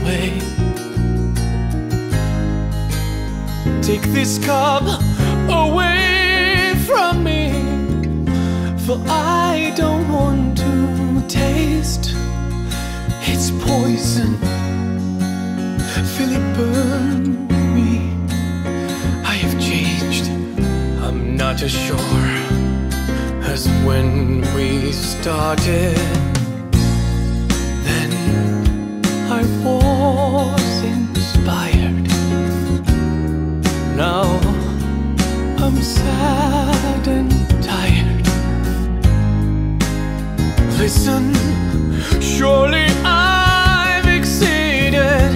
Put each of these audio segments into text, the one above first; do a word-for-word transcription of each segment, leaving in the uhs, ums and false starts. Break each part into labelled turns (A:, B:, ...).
A: away. Take this cup away from me, for I don't want to taste its poison. Feel it burn me. I have changed, I'm not as sure as when we started. Then I was inspired. Now I'm sad and tired. Listen, surely I've exceeded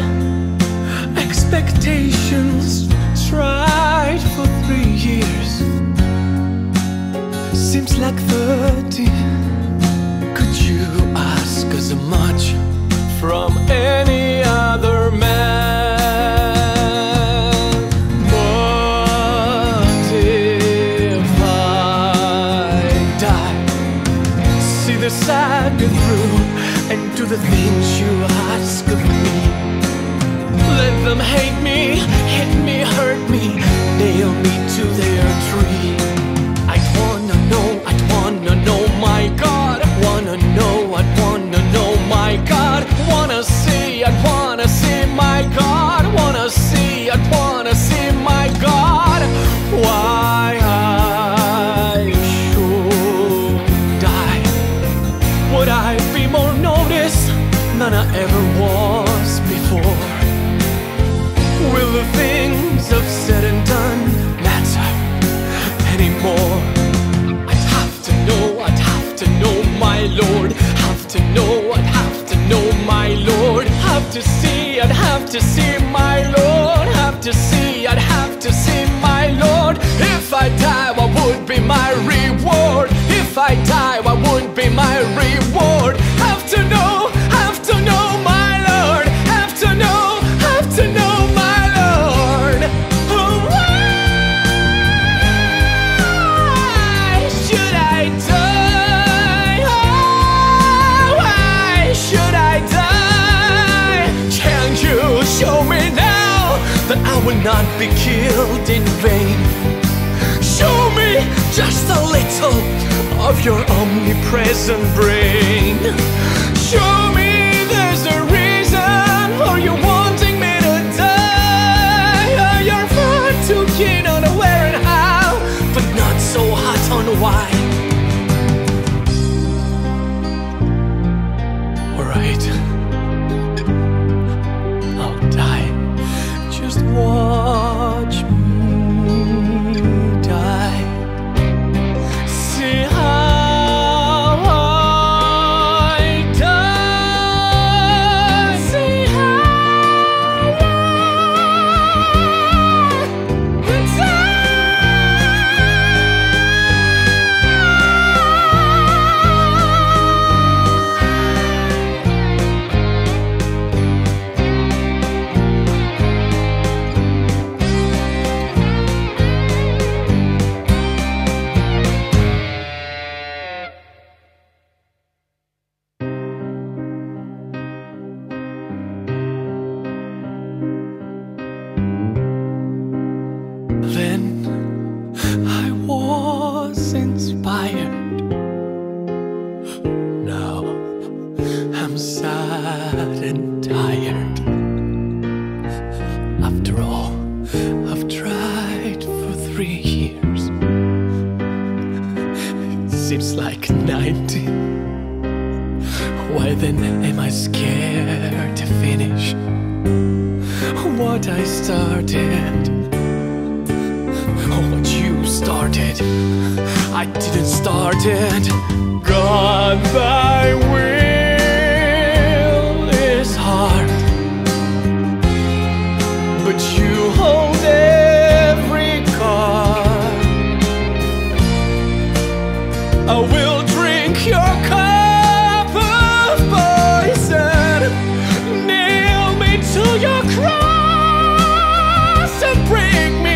A: expectations. Tried for three years, seems like thirty. Could you ask as much from any other man? What if I die? See the side through and do the things you ask of me. Let them hate me, hit me, hurt me, nail me to their tree. I'd wanna know, I'd wanna know, my God. I wanna know, I'd wanna know, my God. Wanna see, I'd wanna see, my God. Wanna see, I'd wanna see, my God. Why I should die. Would I be more noticed than I ever was before? Will the things I've said and done matter anymore? I'd have to know, I'd have to know, my Lord. Have to know, I'd have to know, my Lord. Have to see, I'd have to see, my Lord. Have to see, I'd have to see, my Lord. If I die, what would be my reward? If I die, what would be my reward? Have to know, have to know, my Lord. Have to know, have to know, my Lord. Oh, why should I die? Oh, why should I die? Can you show me now that I will not be killed in vain? Show me just a little of your omnipresent brain. Show me there's a reason for you wanting me to die. Oh, you're far too keen on where and how, but not so hot on why. Alright, I'll die. Just watch me die. See how I die. See how I die. Then I was inspired. Now I'm sad and tired. After all, I've tried for three years. It seems like ninety. Why then am I scared to finish what I started? What you started, I didn't start it. God, thy will is hard, but you hold every card. I will drink your cup of poison, nail me to your cross and break me.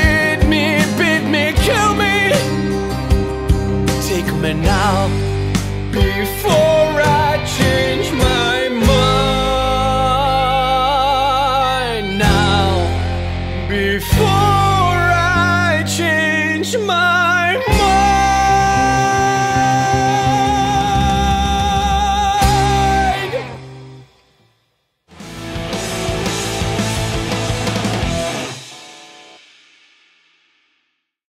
A: Kill me. Take me now, before